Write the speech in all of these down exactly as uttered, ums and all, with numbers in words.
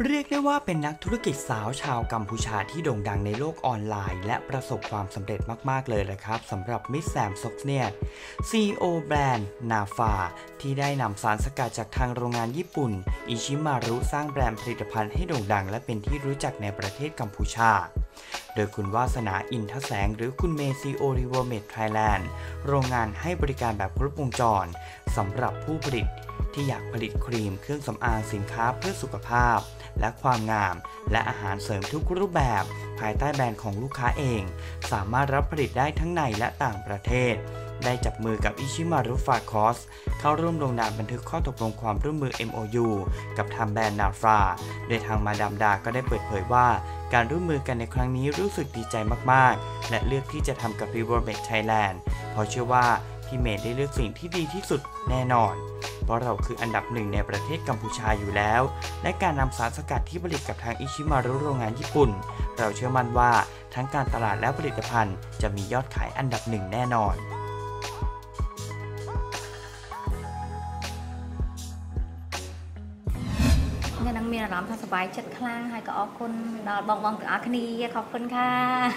เรียกได้ว่าเป็นนักธุรกิจสาวชาวกัมพูชาที่โด่งดังในโลกออนไลน์และประสบความสำเร็จมากๆเลยนะครับสำหรับมิสแซมซอกเนีย ซี อี โอ แบรนด์นาฟาที่ได้นำสารสกัดจากทางโรงงานญี่ปุ่นอิชิมารุสร้างแบรนด์ผลิตภัณฑ์ให้โด่งดังและเป็นที่รู้จักในประเทศกัมพูชาโดยคุณวาสนาอินทแสงหรือคุณเมซีโอริเวอร์เมดไทยแลนด์โรงงานให้บริการแบบครบวงจรสำหรับผู้ผลิตที่อยากผลิตครีมเครื่องสำอางสินค้าเพื่อสุขภาพและความงามและอาหารเสริมทุกรูปแบบภายใต้แบรนด์ของลูกค้าเองสามารถรับผลิตได้ทั้งในและต่างประเทศได้จับมือกับอิชิมารุฟาคอสเข้าร่วมลงนามบันทึกข้อตกลงความร่วมมือ เอ็ม โอ ยู กับทางแบรนด์นาฟาโดยทางมาดามดาก็ได้เปิดเผยว่าการร่วมมือกันในครั้งนี้รู้สึกดีใจมากๆและเลือกที่จะทำกับ Rivermed Thailand เพราะเชื่อว่าพี่เมย์ได้เลือกสิ่งที่ดีที่สุดแน่นอนเพราะเราคืออันดับหนึ่งในประเทศกัมพูชาอยู่แล้วและการนำสารสกัดที่ผลิตกับทางอิชิมารุโรงงานญี่ปุ่นเราเชื่อมั่นว่าทั้งการตลาดและผลิตภัณฑ์จะมียอดขายอันดับหนึ่งแน่นอนยังนั่งมีอารมณ์สบายจัดคลั่งให้ก็ออกคนบองบองกับอาคณีขอบคุณค่ะ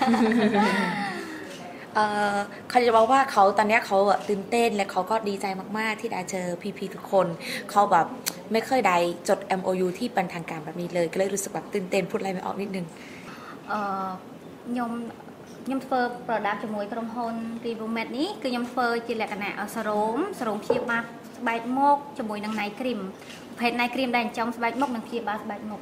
เขาจะบอกว่าเขาตอนนี้เขาตื่นเต้นและเขาก็ดีใจมากๆที่ได้เจอพี่ๆทุกคนเขาแบบไม่เคยได้จด เอ็ม โอ ยู ที่เป็นทางการแบบนี้เลยก็เลยรู้สึกแบบตื่นเต้นพูดอะไรไม่ออกนิดนึงยมยมเฟอร์โปรดักต์จมูกกระมพลรีบูเมดนี้คือยมเฟอร์จีแลกันแหนสโรมสโรมเพียบมาสบายโมกจมูกนังไนครีมเพจไนครีมแดงจอมสบายโมกนังเพียบบาสบายโมก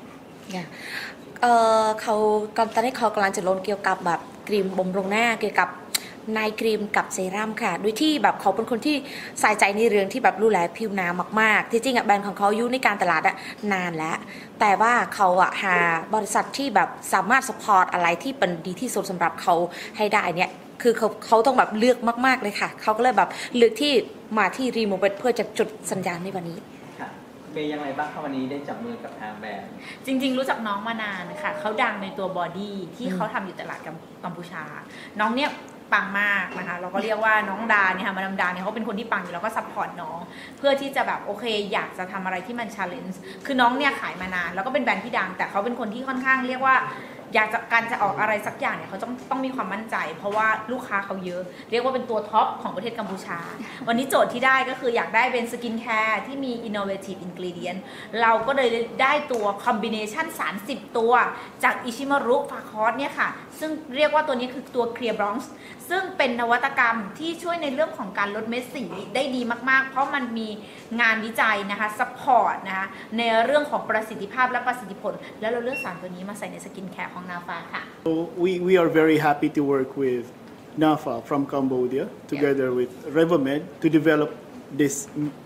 เขาตอนนี้เขากำลังจะลงเกี่ยวกับแบบครีมบำรุงหน้าเกี่ยวกับไนครีมกับเซรั่มค่ะโดยที่แบบเขาเป็นคนที่ใส่ใจในเรื่องที่แบบดูแลผิวหน้ามากๆที่จริงอ่ะแบรนด์ของเขาอยู่ในการตลาดอ่ะนานแล้วแต่ว่าเขาอ่ะหาบริษัทที่แบบสามารถสปอร์ตอะไรที่เป็นดีที่สุดสำหรับเขาให้ได้เนี่ยคือเขาเขาต้องแบบเลือกมากๆเลยค่ะเขาก็เลยแบบเลือกที่มาที่รีโมเวทเพื่อจะจดสัญญาณในวันนี้เมย์ยังไงบ้างคะวันนี้ได้จับมือกับทางแบรนด์จริงๆรู้จักน้องมานานนะคะเขาดังในตัวบอดี้ที่เขาทำอยู่ตลาดกัมพูชาน้องเนี่ยปังมากนะคะเราก็เรียกว่าน้องดาเนี่ยค่ะมาดามดาเนี่ยเขาเป็นคนที่ปังอยู่แล้วก็ซัพพอร์ตน้องเพื่อที่จะแบบโอเคอยากจะทำอะไรที่มัน challenge คือน้องเนี่ยขายมานานแล้วก็เป็นแบรนด์ที่ดังแต่เขาเป็นคนที่ค่อนข้างเรียกว่าอยากจะการจะออกอะไรสักอย่างเนี่ยเขาต้องต้องมีความมั่นใจเพราะว่าลูกค้าเขาเยอะเรียกว่าเป็นตัวท็อปของประเทศกัมพูชาวันนี้โจทย์ที่ได้ก็คืออยากได้เป็นสกินแคร์ที่มี innovative ingredient เราก็เลยได้ตัวคอมบิเนชันสารสิบตัวจากอิชิมารุฟาคอสเนี่ยค่ะซึ่งเรียกว่าตัวนี้คือตัวเคลียร์บรอนซ์ซึ่งเป็นนวัตกรรมที่ช่วยในเรื่องของการลดเม็ดสีได้ดีมากๆเพราะมันมีงานวิจัยนะคะซัพพอร์ตนะคะในเรื่องของประสิทธิภาพและประสิทธิผลแล้วเราเลือกสารตัวนี้มาใส่ในสกินแคร์ของนาฟาค่ะ So we we are very happy to work with Nafa from Cambodia together yeah. with Rivermed to develop this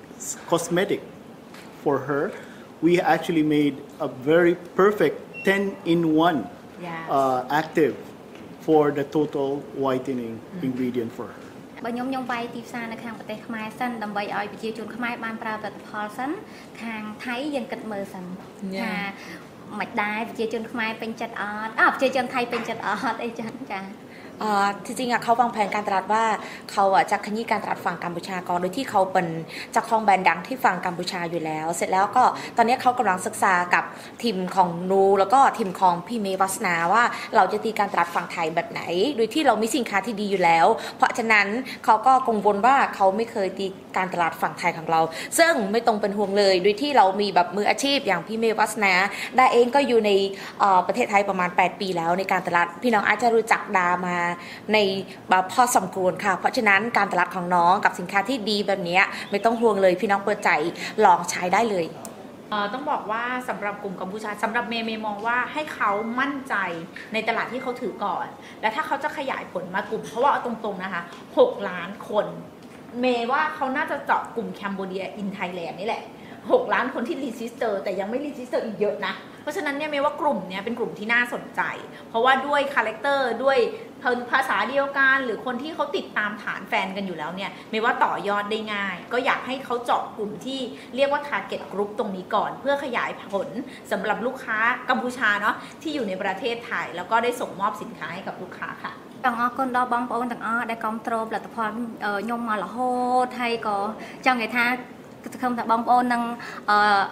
cosmetic for her. We actually made a very perfect ten in one yes. uh, active for the total whitening mm-hmm. ingredient for her. បើខ្ញុំខ្ញុំវាយទីផ្សារនៅខាងប្រទេសខ្មែរសិនដើម្បីឲ្យប្រជាជនខ្មែរបានប្រើផលិតផលសិនខាងថៃយើងគិតមើលសិនថាមិនដែរប្រជាជនខ្មែរពេញចិត្តអត់អើប្រជាជនថៃពេញចិត្តអត់អីចឹងចាที่จริงอะเขาวางแผนการตลาดว่าเขาอะจะขยี้การตลาดฝั่งกัมพูชาก่อนโดยที่เขาเป็นเจ้าของแบรนด์ดังที่ฝั่งกัมพูชาอยู่แล้วเสร็จแล้วก็ตอนนี้เขากำลังศึกษากับทีมของนูแล้วก็ทีมของพี่เมย์วัฒนาว่าเราจะตีการตลาดฝั่งไทยแบบไหนโดยที่เรามีสินค้าที่ดีอยู่แล้วเพราะฉะนั้นเขาก็กังวลว่าเขาไม่เคยตีการตลาดฝั่งไทยของเราซึ่งไม่ต้องเป็นห่วงเลยโดยที่เรามีแบบมืออาชีพอย่างพี่เมย์วัฒนาดาเองก็อยู่ในประเทศไทยประมาณแปดปีแล้วในการตลาดพี่น้องอาจจะรู้จักดามาในพอสมควรค่ะเพราะฉะนั้นการตลาดของน้องกับสินค้าที่ดีแบบนี้ไม่ต้องห่วงเลยพี่น้องเปิดใจลองใช้ได้เลยต้องบอกว่าสำหรับกลุ่มกัมพูชาสำหรับเมย์เมย์มองว่าให้เขามั่นใจในตลาดที่เขาถือก่อนและถ้าเขาจะขยายผลมากลุ่มเพราะว่าเอาตรงๆนะคะหกล้านคนเมย์ว่าเขาน่าจะเจาะกลุ่มแคนเบเดียอินไทยแลนด์นี่แหละหกล้านคนที่รีจิสเตอร์แต่ยังไม่รีจิสเตอร์อีกเยอะนะเพราะฉะนั้นเนี่ยเมย์ว่ากลุ่มนี้เป็นกลุ่มที่น่าสนใจเพราะว่าด้วยคาแรคเตอร์ด้วยภาษาเดียวกันหรือคนที่เขาติดตามฐานแฟนกันอยู่แล้วเนี่ยเมย์ว่าต่อยอดได้ง่ายก็อยากให้เขาเจาะกลุ่มที่เรียกว่า target group ตรงนี้ก่อนเพื่อขยายผลสำหรับลูกค้ากัมพูชาเนาะที่อยู่ในประเทศไทยแล้วก็ได้ส่งมอบสินค้าให้กับลูกค้าค่ะទាំងអស់គុណដល់បងប្អូនទាំងអស់ដែលគ្រប់គ្រងផលិតផលខ្ញុំមករហូតហើយក៏ចង់និយាយថាសង្ឃឹមថាបងប្អូននឹង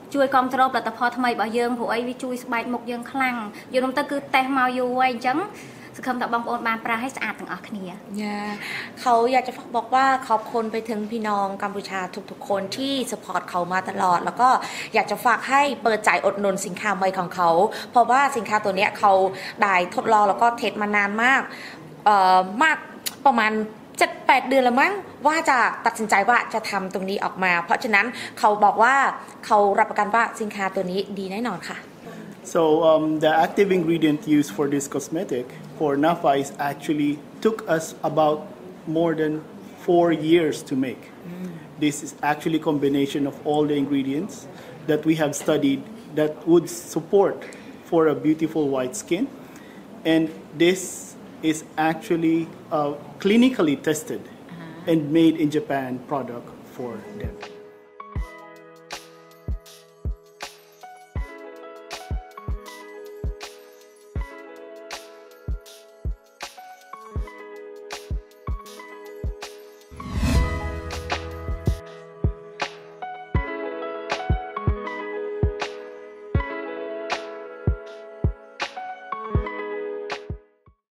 ជួយគ្រប់គ្រងផលិតផលថ្មីរបស់យើងព្រោះអីវាជួយស្បែកមុខយើងខ្លាំងយល់ទៅគឺតេស្តមកយូរហើយអញ្ចឹងសង្ឃឹមថាបងប្អូនបានប្រើឲ្យស្អាតទាំងអស់គ្នាเขาอยากจะบอกว่าขอบคุณไปถึงพี่น้องกัมพูชาทุกๆคนที่สปอร์ตเขามาตลอดแล้วก็อยากจะฝากให้เปิดใจอดหนุนสินค้าใหม่ของเขาเพราะว่าสินค้าตัวนี้เขาได้ทดลองแล้วก็เทสมานานมากเอ่อมากประมาณเจ็ดแปดเดือนแล้วมั้งว่าจะตัดสินใจว่าจะทำตรงนี้ออกมาเพราะฉะนั้นเขาบอกว่าเขารับประกันว่าสินค้าตัวนี้ดีแน่นอนค่ะ So um, the active ingredient used for this cosmetic for Nafa is actually took us about more than four years to make. Mm. This is actually a combination of all the ingredients that we have studied that would support for a beautiful white skin, and this is actually uh, clinically tested uh-huh. and made in Japan product for them.